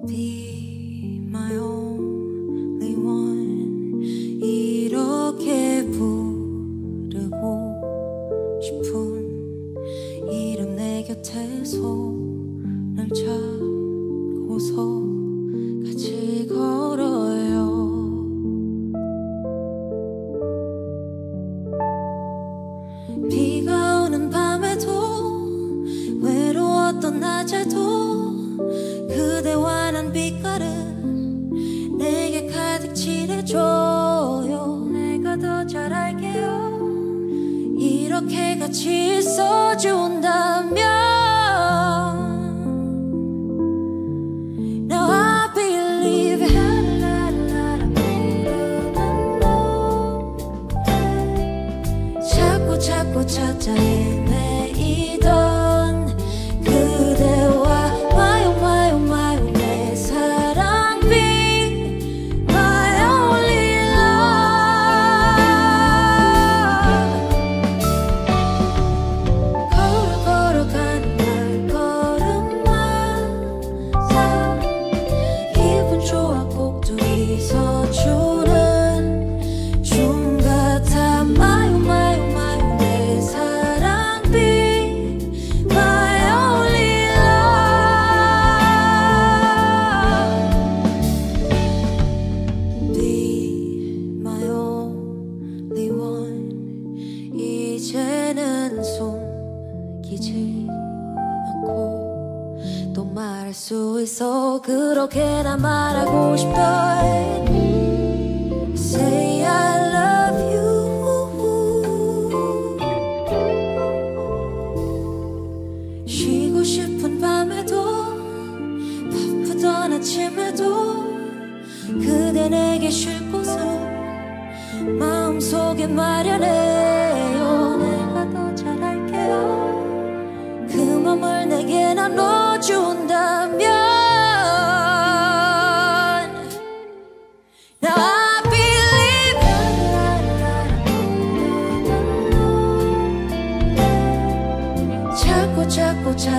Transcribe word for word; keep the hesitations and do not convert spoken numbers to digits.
Be my only one 이렇게 부르고 싶은 이름 내 곁에 손을 잡고서 같이 걸어요. 비가 오는 밤에도 외로웠던 낮에도 그대와 난 빛깔은 내게 가득 칠해줘요. 내가 더 잘 알게요. 이렇게 같이 있어준다면 Now I believe 자꾸 자꾸 찾아 헤매이던 그대와 마요 마요 마요 내 사랑 Be my only love. 걸어 걸어가는 발걸음마다 기분 좋아 꼭 둘이서 주는 춤 같아 마요 마요 마요 내 사랑 Be my only love. Be my only one 이제는 숨기지 않고 또 말할 수 있어. 그렇게나 말하고 싶다. Say I love you. 쉬고 싶은 밤에도 바쁘던 아침에도 그대 내게 쉴 곳을 마음속에 마련해요. 내가 더 잘할게요. 그 맘을 내게 나눠준다면 Now I believe 자꾸 자꾸 찾아